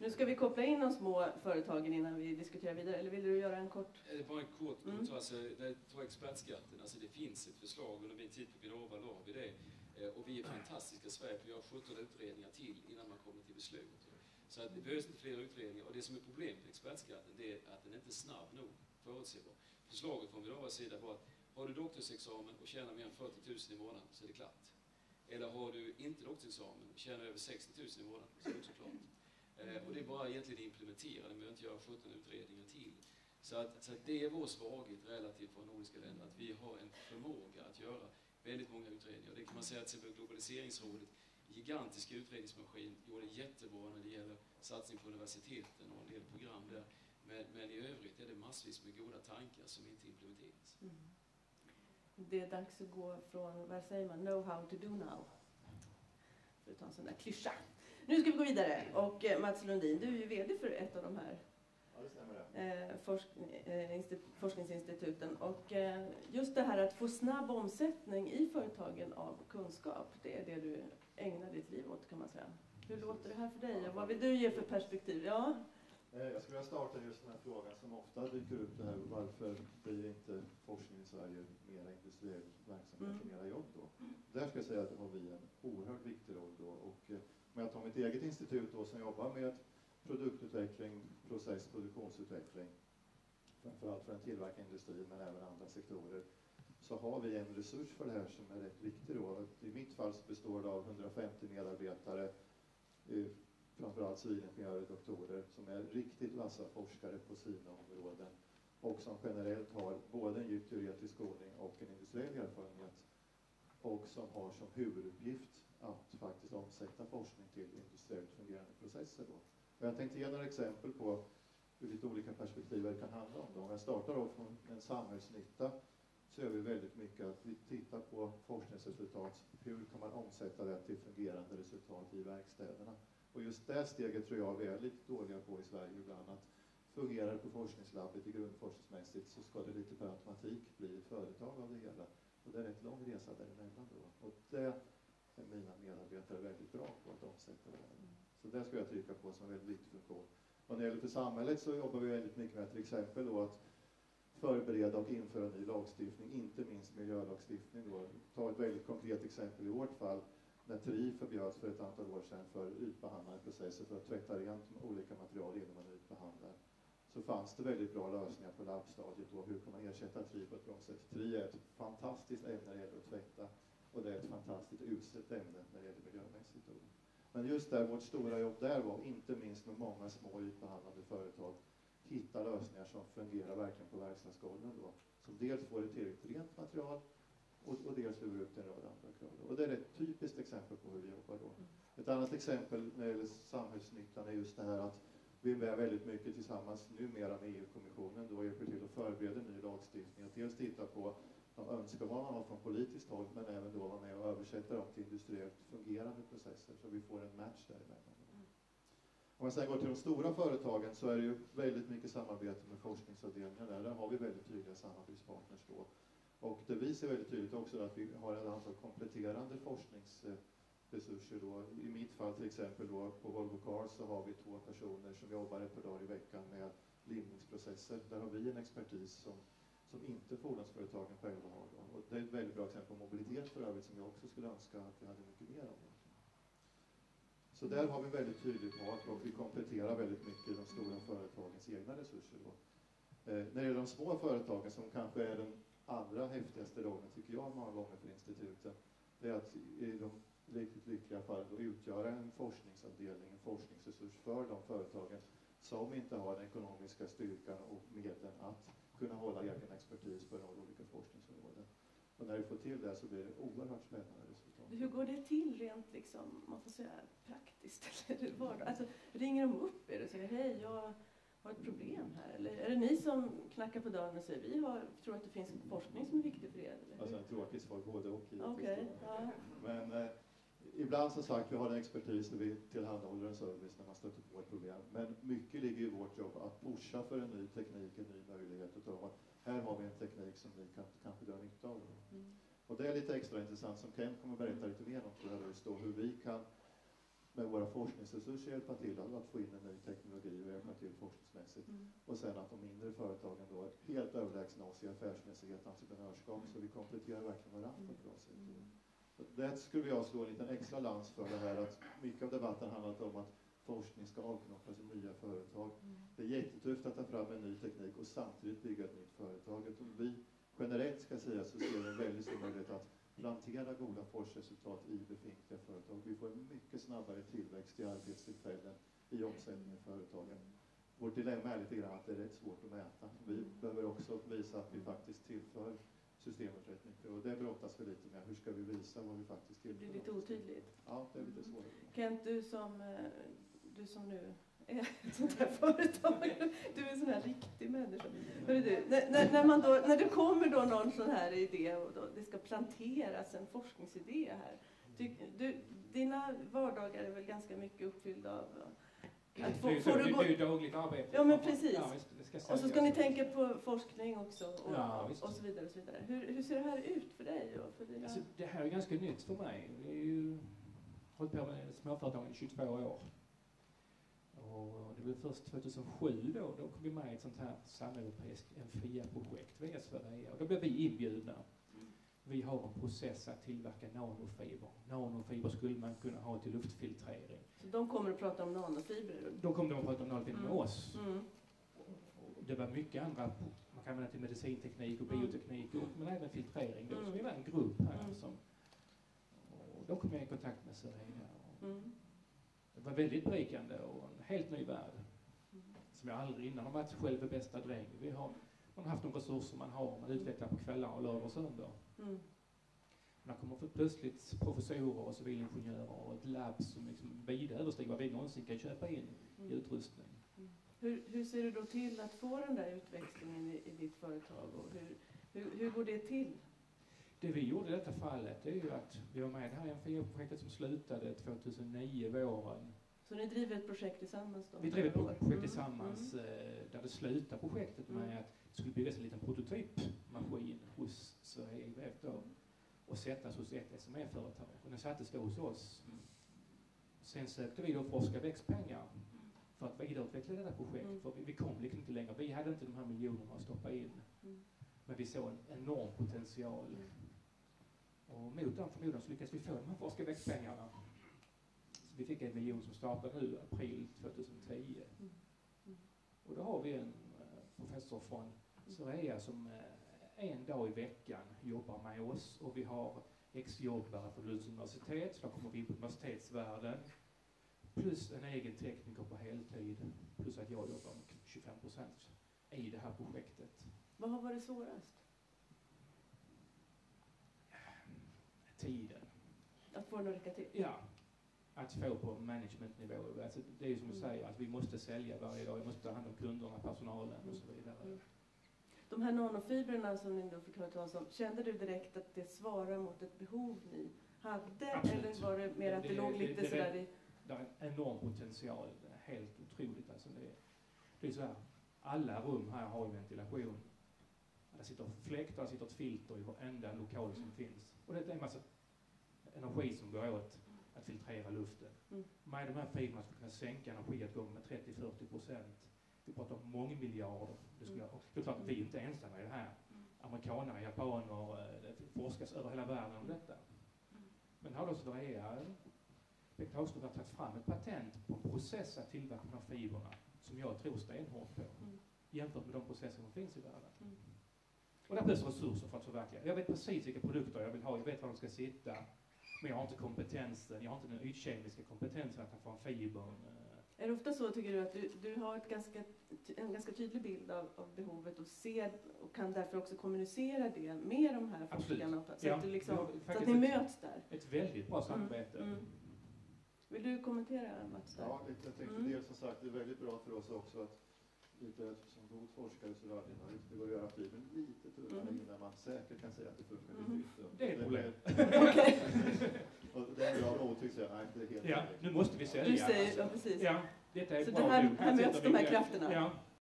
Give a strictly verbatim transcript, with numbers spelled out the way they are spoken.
Nu ska vi koppla in de små företagen innan vi diskuterar vidare, eller vill du göra en kort? Det bara en kort mm. kommentar. Alltså, det tror expertskatten, alltså det finns ett förslag, under min tid på Vinnova la vi det. Och vi är fantastiska i Sverige, för vi har sjutton utredningar till innan man kommer till beslut. Så att det behövs inte fler utredningar. Och det som är problemet med expertskatten, det är att den inte är snabb nog förutsägbar. Förslaget från Vinnovas sida var att har du doktorsexamen och tjänar mer än fyrtio tusen i månaden så är det klart. Eller har du inte doktorsexamen och tjänar över sextio tusen i månaden så är det också klart. Eh, och det är bara egentligen implementera, det behöver inte göra sjutton utredningar till. Så att, så att det är vår svaghet relativt från nordiska länder, att vi har en förmåga att göra väldigt många utredningar. Det kan man säga att till exempel Globaliseringsrådet, gigantiska utredningsmaskin, gjorde jättebra när det gäller satsning på universiteten och en del program där. Men, men i övrigt är det massvis med goda tankar som inte implementeras. Mm. Det är dags att gå från, vad säger man, know how to do now. För att ta en sån där klyscha. Nu ska vi gå vidare. Och eh, Mats Lundin, du är ju vd för ett av de här ja, det stämmer det. Eh, forsk eh, institut, forskningsinstituten. Och eh, just det här att få snabb omsättning i företagen av kunskap, det är det du ägnar ditt liv åt, kan man säga. Hur låter det här för dig? Och vad vill du ge för perspektiv? Ja. Jag skulle vilja starta just den här frågan som ofta dyker upp, det här, varför blir inte forskning i Sverige mera industriell verksamhet och mera jobb då? Där ska jag säga att har vi en oerhört viktig roll då. Och om jag tar mitt eget institut då som jobbar med produktutveckling, process, produktionsutveckling, framförallt för den tillverkande industrin men även andra sektorer, så har vi en resurs för det här som är rätt viktig då. I mitt fall så består det av hundrafemtio medarbetare, framförallt civilingenjörer och doktorer som är riktigt vassa forskare på sina områden och som generellt har både en djup teoretisk skolning och en industriell erfarenhet och som har som huvuduppgift att faktiskt omsätta forskning till industriellt fungerande processer då. Och jag tänkte ge några exempel på hur lite olika perspektiv det kan handla om då. Om jag startar då från en samhällsnytta så gör vi väldigt mycket att vi tittar på forskningsresultat. Hur kan man omsätta det till fungerande resultat i verkstäderna? Och just det steget tror jag vi är lite dåliga på i Sverige ibland. Att fungerar det på forskningslabbet i grundforskningsmässigt så ska det lite per automatik bli ett företag av det hela. Och det är en rätt lång resa däremellan då. Och det är mina medarbetare väldigt bra på att omsätta det här. Så det ska jag trycka på som en väldigt viktig funktion. Och när det gäller för samhället så jobbar vi väldigt mycket med till exempel då att förbereda och införa ny lagstiftning, inte minst miljölagstiftning då. Ta ett väldigt konkret exempel i vårt fall. När T R I förbjöds för ett antal år sedan för ytbehandlade processer för att tvätta rent olika material innan man ytbehandlar, så fanns det väldigt bra lösningar på labbstadiet då. Hur kan man ersätta T R I på ett bra sätt? T R I är ett fantastiskt ämne när det gäller att tvätta och det är ett fantastiskt uselt ämne när det gäller miljömässigt då. Men just där, vårt stora jobb där var, inte minst med många små ytbehandlande företag, hitta lösningar som fungerar verkligen på verkstadsgolven då. Som dels får ett tillräckligt rent material och, och dels lurar upp en rad andra krav. Och det är ett typiskt exempel på hur vi jobbar då. Ett annat exempel när det gäller samhällsnyttan är just det här att vi är väldigt mycket tillsammans numera med E U-kommissionen då hjälper till att förbereda ny lagstiftning. Att dels titta på de önskemål man har från politiskt håll men även då vara med och översätta dem till industriellt fungerande processer så vi får en match däremellan. Om man sen går till de stora företagen så är det ju väldigt mycket samarbete med forskningsavdelningar där. Där har vi väldigt tydliga samarbetspartners då. Och det visar väldigt tydligt också att vi har ett antal kompletterande forskningsresurser då. I mitt fall till exempel då på Volvo Cars så har vi två personer som jobbar ett par dagar i veckan med limningsprocesser. Där har vi en expertis som, som inte fordonsföretagen själva har då. Och det är ett väldigt bra exempel på mobilitet för övrigt som jag också skulle önska att vi hade mycket mer av. Så där har vi väldigt tydligt part och vi kompletterar väldigt mycket de stora företagens egna resurser då. Eh, när det gäller de små företagen som kanske är den allra häftigaste rollen tycker jag många gånger för instituten, det är att i de riktigt lyckliga fallen då utgöra en forskningsavdelning, en forskningsresurs för de företagen som inte har den ekonomiska styrkan och medlen att kunna hålla egen expertis på en rad olika forskningsområden. Och när vi får till det så blir det oerhört spännande resultat. Hur går det till rent liksom, man får säga praktiskt? Eller vad? Alltså, ringer de upp er och säger hej, jag har ett problem här? Eller är det ni som knackar på dörren och säger vi har, tror att det finns forskning som är viktig för er? Eller? Alltså en tråkig svar både och. Okay, ja. Men eh, ibland som sagt vi har en expertis där vi tillhandahåller en service när man stöter på ett problem. Men mycket ligger i vårt jobb att pusha för en ny teknik, en ny möjlighet och ta. Här har vi en teknik som vi kan kanske dra nytta av. Mm. Och det är lite extra intressant som Ken kommer att berätta lite mer om tror jag, just då, hur vi kan med våra forskningsresurser hjälpa till att, att få in en ny teknologi och hjälpa till forskningsmässigt. Mm. Och sen att de mindre företagen då är helt överlägsna oss i affärsmässighet, entreprenörskap, så vi kompletterar verkligen varandra på ett bra sätt. Mm. Så det skulle jag slå en liten extra lans för det här, att mycket av debatten handlat om att forskning ska avknoppas i nya företag. Mm. Det är jättetufft att ta fram en ny teknik och samtidigt bygga ett nytt företag. Om vi generellt ska säga så ser vi en väldigt stor möjlighet att plantera goda forskningsresultat i befintliga företag. Vi får en mycket snabbare tillväxt i arbetstillfällen, i omsättning i företagen. Vårt dilemma är lite grann att det är rätt svårt att mäta. Vi behöver också visa att vi faktiskt tillför systemet rätt mycket. Och det brottas vi lite med. Hur ska vi visa vad vi faktiskt tillför? Det är lite otydligt. Ja, det är lite svårt. Kent, du som, eh, du som nu är ett sånt här företag, du är en sån här riktig människa. Hörru du, när, när, när, man då, när det kommer då någon sån här idé och då, det ska planteras en forskningsidé här. Ty, du, dina vardagar är väl ganska mycket uppfyllda av att få, det, är, får det, du gå... det är ju dagligt arbete. Ja, men precis. Ja, visst, det ska Och så ska ni tänka på forskning också och, Ja, och så vidare. Och så vidare. Hur, hur ser det här ut för dig? Och för dina... Alltså, det här är ganska nytt för mig. Vi har ju hållit på med småföretag i tjugotvå år. Och det blev först tjugohundrasju då, då kom vi med i ett sånt här sameuropeiskt N F I A-projekt via Sverige. Och då blev vi inbjudna. Vi har en process att tillverka nanofiber. Nanofiber skulle man kunna ha till luftfiltrering. Så de kommer att prata om nanofibrer? Då kom de att prata om nanofiber Mm. med oss. Mm. Och det var mycket andra, man kan använda till medicinteknik och bioteknik, och, men även filtrering. Då. Så vi var en grupp här Mm. som... Och då kom jag i kontakt med Sverige. Mm. Det var väldigt berikande och en helt ny värld. Mm. Som jag aldrig innan har varit själv bästa dräng. Vi har, man har haft de resurser man har, man utvecklar på kvällar och lördag och söndag. Mm. Man kommer för plötsligt professorer och civilingenjörer och ett labb som liksom vida överstiger vad vi någonsin kan köpa in Mm. i utrustning. Mm. Hur, hur ser du då till att få den där utväxlingen i, i ditt företag? Och hur, hur, hur går det till? Det vi gjorde i detta fallet är ju att vi var med i det här N F I A-projektet som slutade tjugohundranio våren. Så ni driver ett projekt tillsammans då? Vi drev ett projekt Mm. tillsammans Mm. eh, där det slutade projektet med Mm. att det skulle byggas en liten prototypmaskin hos Sverige I V F då och sättas hos ett S M E-företag. Och den sattes då hos oss. Sen sökte vi då Forska växtpengar för att vidareutveckla detta projekt. Mm. För vi, vi kom liksom inte längre. Vi hade inte de här miljonerna att stoppa in. Mm. Men vi såg en enorm potential. Mm. Och mot den förmodan så lyckades vi få de här Forska växtpengarna. Så vi fick en miljon som startade nu april tjugohundratio. Mm. Mm. Och då har vi en eh, professor från Sverige som eh, en dag i veckan jobbar med oss. Och vi har exjobbare från Lunds universitet, så då kommer vi in på universitetsvärlden. Plus en egen tekniker på heltid. Plus att jag jobbar med tjugofem procent i det här projektet. Vad har varit svårast? Tiden. Att få den att räcka till? Ja. Att få på managementnivå. Alltså, det är ju som du Mm. säger, att vi måste sälja varje dag. Vi måste ta hand om kunderna, personalen och så vidare. Mm. De här nanofibrerna som ni då fick höra talas om, kände du direkt att det svarar mot ett behov ni hade? Absolut. Eller var det mer att det, Det- låg det- lite det- sådär i... Det är en enorm potential. Det är helt otroligt. Alltså det, det är så här, alla rum här har ju ventilation. Där sitter fläktar, där sitter ett filter i varenda lokal som finns. Och det är en massa energi som går åt att filtrera luften. Mm. Med de här fibrerna skulle kunna sänka energiåtgången med trettio till fyrtio procent. Vi pratar om mångmiljarder. Det, skulle, Mm. det är klart att vi är inte ensamma i det här. Amerikaner, japaner, eh, det forskas över hela världen om detta. Men här då Sverige, Bengt Hagström har tagit fram ett patent på en process att tillverka de här fibrerna som jag tror stenhårt på. Mm. Jämfört med de processer som finns i världen. Mm. Och där behövs resurser för att förverkliga. Jag vet precis vilka produkter jag vill ha, jag vet var de ska sitta. Men jag har inte kompetensen, jag har inte den ytkemiska kompetensen att ta fram fibern. Är det ofta så, tycker du, att du, du har ett ganska, en ganska tydlig bild av, av behovet och ser och kan därför också kommunicera det med de här Absolut. forskarna? Så, Ja, att, du liksom, vi har så att faktiskt ni ett- möts där? Ett väldigt bra samarbete. Mm. Mm. Vill du kommentera, Mats? Där? Ja, jag tänkte Mm. dels som sagt, det är väldigt bra för oss också att lite som god forskare så är det alltid möjligt. Det går att göra fibern lite tunnare Mm. innan man säkert kan säga att det funkar Mm. lite ytterligare. Det är ett problem. Okej. Och det är bra nog tycks jag, nej det är helt Ja, rimligt. nu måste vi sälja. Du säger, ja precis. Ja, detta är Så bra det här, nog. här sätter möts vi de här ner. krafterna? Ja,